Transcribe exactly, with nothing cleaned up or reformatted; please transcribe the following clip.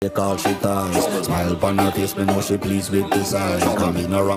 They call she ties. Smile upon her face, me know she pleased with this eye. Come in around.